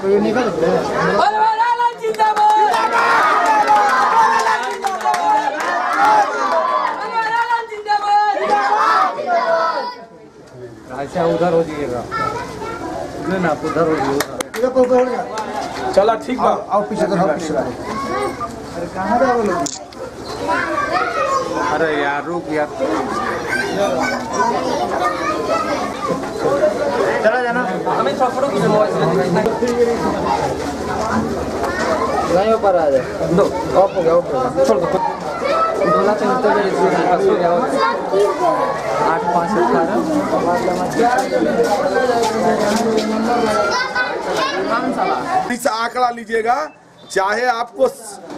ऐसा उधर हो जाइएगा ना, उधर हो जाइएगा। चला ठीक बा, आओ पीछे करो, पीछे। अरे कहाँ जा रहे हो? अरे यार रुक यार, चला जाना। हमें छोड़ो की नहीं हो पा रहा है। दो ऑफ हो गया, ऑफ हो गया। छोड़ दो। बोला तो इतना देर इसमें पास हो गया। 8 5 18 इस आंकड़ा लीजिएगा, चाहे आपको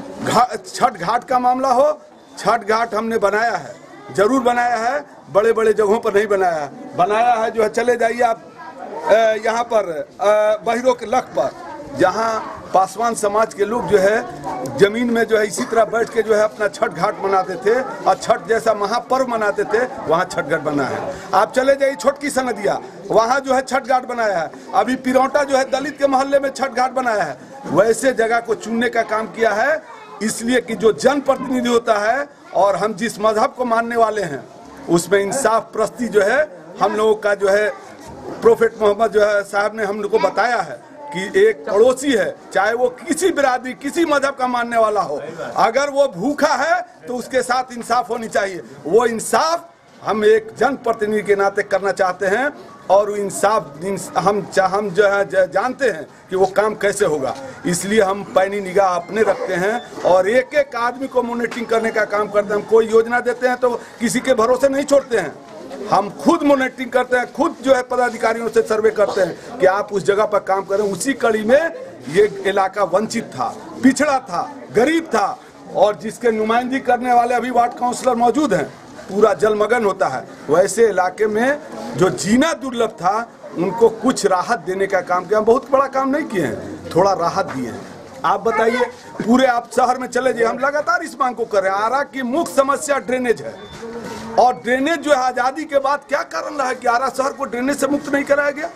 छठ घाट का मामला हो, छठ घाट हमने बनाया है, जरूर बनाया है, बड़े बड़े जगहों पर नहीं बनाया है। बनाया है जो है, चले जाइए आप यहाँ पर बहिरों के लख पर, जहाँ पासवान समाज के लोग जो है जमीन में जो है इसी तरह बैठ के जो है अपना छठ घाट मनाते थे और छठ जैसा महापर्व मनाते थे। वहाँ छठ घाट बना है। आप चले जाइए छोटकी सनदिया, वहाँ जो है छठ घाट बनाया है। अभी पिरौटा जो है दलित के मोहल्ले में छठ घाट बनाया है। वैसे जगह को चुनने का काम किया है, इसलिए कि जो जनप्रतिनिधि होता है और हम जिस मजहब को मानने वाले हैं उसमें इंसाफ प्रस्ती जो है हम लोगों का जो है प्रोफेट मोहम्मद जो है साहब ने हम लोग को बताया है कि एक पड़ोसी है, चाहे वो किसी बिरादरी किसी मजहब का मानने वाला हो, अगर वो भूखा है तो उसके साथ इंसाफ होनी चाहिए। वो इंसाफ हम एक जनप्रतिनिधि के नाते करना चाहते हैं और इंसाफ हम जो है जानते हैं कि वो काम कैसे होगा, इसलिए हम पैनी निगाह अपने रखते हैं और एक एक आदमी को मॉनिटरिंग करने का काम करते हैं। हम कोई योजना देते हैं तो किसी के भरोसे नहीं छोड़ते हैं, हम खुद मॉनिटरिंग करते हैं, खुद जो है पदाधिकारियों से सर्वे करते हैं कि आप उस जगह पर काम करें। उसी कड़ी में ये इलाका वंचित था, पिछड़ा था, गरीब था और जिसके नुमाइंदगी करने वाले अभी वार्ड काउंसलर मौजूद हैं, पूरा जलमग्न होता है। वैसे इलाके में जो जीना दुर्लभ था उनको कुछ राहत देने का काम किया। हम बहुत बड़ा काम नहीं किए हैं, थोड़ा राहत दिए हैं। आप बताइए, पूरे आप शहर में चले जाइए, हम लगातार इस मांग को कर रहे हैं। आरा की मुख्य समस्या ड्रेनेज है और ड्रेनेज जो है आजादी के बाद क्या कारण रहा है कि आरा शहर को ड्रेनेज से मुक्त नहीं कराया गया।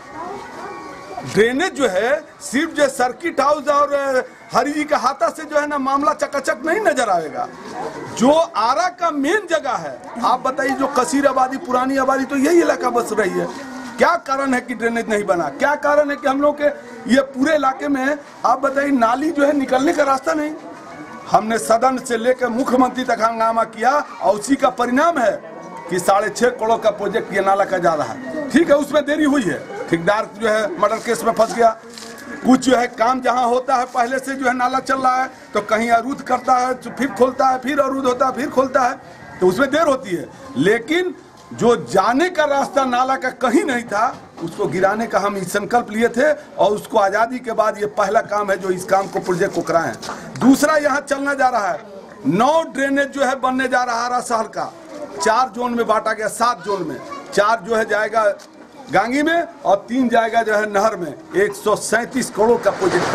ड्रेनेज जो है सिर्फ जो सर्किट हाउस और हरि जी का हाथा से जो है ना मामला चकाचक नहीं नजर आएगा। जो आरा का मेन जगह है, आप बताइए, जो कसीर आबादी पुरानी आबादी तो यही इलाका बस रही है। क्या कारण है कि ड्रेनेज नहीं बना? क्या कारण है कि हम लोग के ये पूरे इलाके में आप बताइए नाली जो है निकलने का रास्ता नहीं। हमने सदन से लेकर मुख्यमंत्री तक हंगामा किया और उसी का परिणाम है कि 6.5 करोड़ का प्रोजेक्ट ये नाला का जा रहा है। ठीक है, उसमें देरी हुई है, ठेकेदार जो है मर्डर केस में फंस गया। कुछ जो है काम जहां होता है पहले से जो है नाला चल रहा है तो कहीं अवरुद्ध करता है तो फिर खोलता है, फिर अवरुद्ध होता है, फिर खोलता है, तो उसमें देर होती है। लेकिन जो जाने का रास्ता नाला का कहीं नहीं था, उसको गिराने का हम संकल्प लिए थे और उसको आज़ादी के बाद ये पहला काम है जो इस काम को प्रोजेक्ट को कराएं। दूसरा यहाँ चलना जा रहा है 9 ड्रेनेज जो है बनने जा रहा है शहर का। 4 जोन में बांटा गया, 7 जोन में 4 जो है जाएगा गांगी में और 3 जाएगा जो है नहर में। 137 करोड़ का प्रोजेक्ट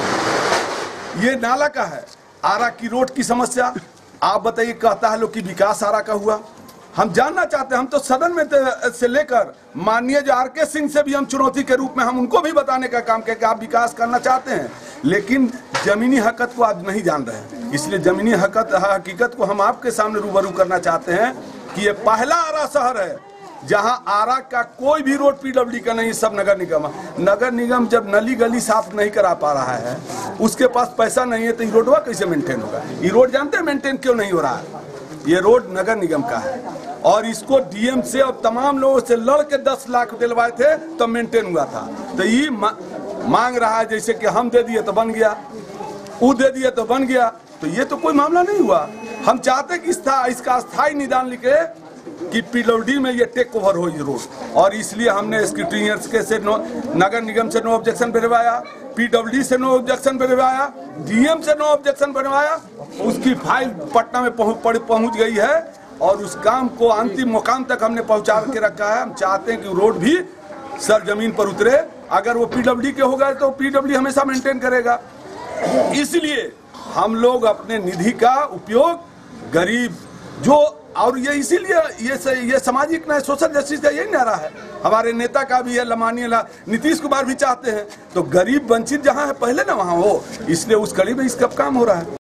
पास। ये नाला का है। आरा की रोड की समस्या आप बताइए, कहता है लोग कि विकास आरा का हुआ। हम जानना चाहते हैं, हम तो सदन में से लेकर माननीय जो RK सिंह से भी हम चुनौती के रूप में हम उनको भी बताने का काम किया कि आप विकास करना चाहते हैं लेकिन जमीनी हकीकत को आप नहीं जान रहे हैं। इसलिए जमीनी हकीकत को हम आपके सामने रूबरू करना चाहते हैं कि ये पहला आरा शहर है जहां आरा का कोई भी रोड PWD का नहीं, सब नगर निगम। नगर निगम जब नली गली साफ नहीं करा पा रहा है, उसके पास पैसा नहीं है, तो ये रोडवा कैसे मेंटेन होगा? ये रोड जानते हैं मेंटेन क्यों नहीं हो रहा है? ये रोड नगर निगम का है और इसको DM से और तमाम लोगों से लड़ के 10 लाख दिलवाए थे तो मेंटेन हुआ था। तो ये मांग रहा है जैसे कि हम दे दिए तो बन गया, वो दे दिए तो बन गया, तो ये तो कोई मामला नहीं हुआ। हम चाहते कि इसका स्थायी निदान लिखे कि PWD में ये टेक ओवर हो ये रोड, और इसलिए हमने स्क्रूटिनियर्स के से नगर निगम से नो ऑब्जेक्शन बनवाया, PWD से नो ऑब्जेक्शन बनवाया, DM से नो ऑब्जेक्शन बनवाया। उसकी फाइल पटना में पहुंच गई है और उस काम को अंतिम मुकाम तक हमने पहुंचा के रखा है। हम चाहते हैं कि रोड भी सर जमीन पर उतरे। अगर वो PWD के होगा तो PWD हमेशा मेंटेन करेगा। इसलिए हम लोग अपने निधि का उपयोग गरीब जो और ये इसीलिए ये सामाजिक न्याय सोशल जस्टिस का यही नारा है। हमारे नेता का भी है, माननीय नीतीश कुमार भी चाहते हैं। तो गरीब वंचित जहाँ है पहले ना वहाँ हो, इसलिए उस कड़ी में इसका काम हो रहा है।